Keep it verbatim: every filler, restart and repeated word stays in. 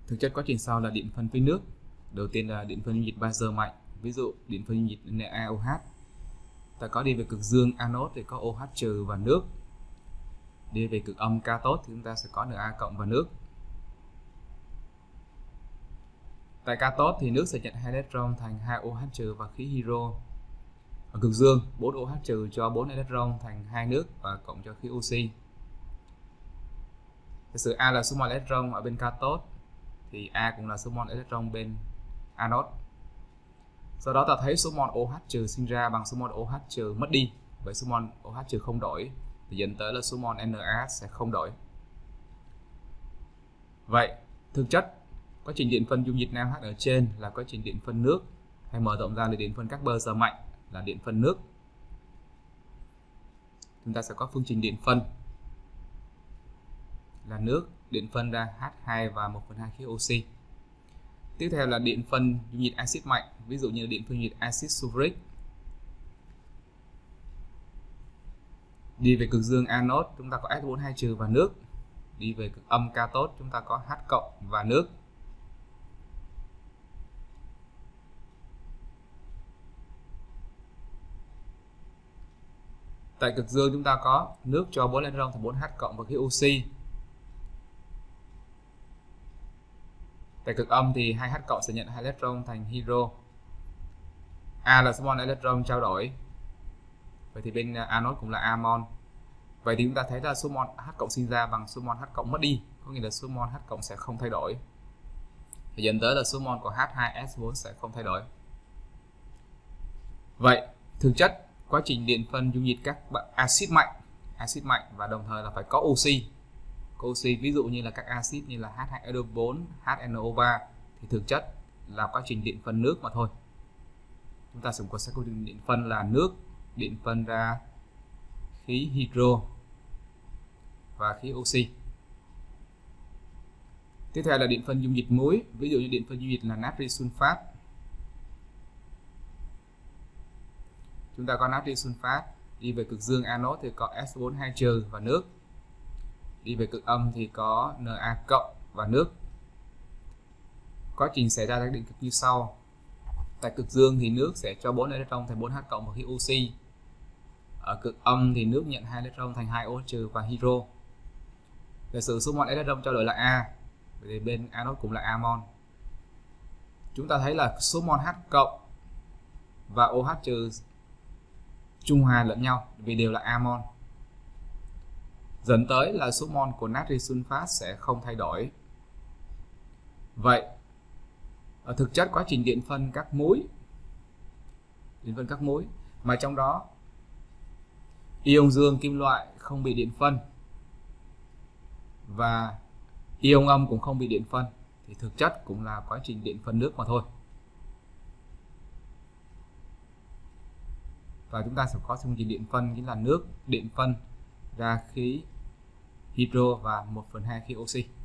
Thực chất quá trình sau là điện phân với nước. Đầu tiên là điện phân dung dịch bazơ mạnh, ví dụ điện phân dung dịch NaOH. Ta có đi về cực dương anode thì có OH trừ và nước. Đi về cực âm cathode thì chúng ta sẽ có Na cộng và nước. Tại cathode thì nước sẽ nhận hai electron thành hai OH trừ và khí hydro. Ở cực dương bốn OH trừ cho bốn electron thành hai nước và cộng cho khí oxy. Thực sự A là số mol electron ở bên cathode thì A cũng là số mol electron bên anode. Sau đó ta thấy số mol OH trừ sinh ra bằng số mol OH trừ mất đi, vậy số mol OH trừ không đổi thì dẫn tới là số mol NaH sẽ không đổi. Vậy thực chất quá trình điện phân dung dịch NaOH ở trên là quá trình điện phân nước, hay mở rộng ra là điện phân carbon giờ mạnh là điện phân nước. Chúng ta sẽ có phương trình điện phân là nước điện phân ra H hai và một phần hai khí oxy. Tiếp theo là điện phân dung dịch axit mạnh, ví dụ như điện phân dung dịch axit sulfuric. Đi về cực dương anode chúng ta có S bốn hai trừ và nước. Đi về cực âm cathode chúng ta có H cộng và nước. Tại cực dương chúng ta có nước cho bốn electron thì bốn H cộng và khí oxy. Tại cực âm thì hai H cộng sẽ nhận hai electron thành hydro. A là số mol electron trao đổi. Vậy thì bên anode cũng là A mol. Vậy thì chúng ta thấy là số mol H cộng sinh ra bằng số mol H cộng mất đi, có nghĩa là số mol H cộng sẽ không thay đổi. Thì dẫn tới là số mol của H hai S bốn sẽ không thay đổi. Vậy thực chất quá trình điện phân dung dịch các axit mạnh, axit mạnh và đồng thời là phải có oxy. Có oxy ví dụ như là các axit như là H hai S O bốn, H N O ba thì thực chất là quá trình điện phân nước mà thôi. Chúng ta dùng có sẽ quá trình điện phân là nước điện phân ra khí hydro và khí oxy. Tiếp theo là điện phân dung dịch muối, ví dụ như điện phân dung dịch là natri sunfat. Chúng ta có natri sunfat, đi về cực dương anode thì có S bốn hai trừ và nước. Đi về cực âm thì có Na cộng và nước. Quá trình xảy ra các điện cực như sau. Tại cực dương thì nước sẽ cho bốn electron thành bốn H cộng và khí oxy. Ở cực âm thì nước nhận hai electron thành hai OH trừ và hydro. Giả sử số mol electron trao đổi là A, vậy thì bên anode cũng là A mol. Chúng ta thấy là số mol H cộng và OH trừ trung hòa lẫn nhau vì đều là A mol. Dẫn tới là số mol của natri sunfat sẽ không thay đổi. Vậy ở thực chất quá trình điện phân các muối, điện phân các muối mà trong đó ion dương kim loại không bị điện phân và ion âm cũng không bị điện phân thì thực chất cũng là quá trình điện phân nước mà thôi. Và chúng ta sẽ có phương trình điện phân chính là nước điện phân ra khí hydro và một phần hai khí oxy.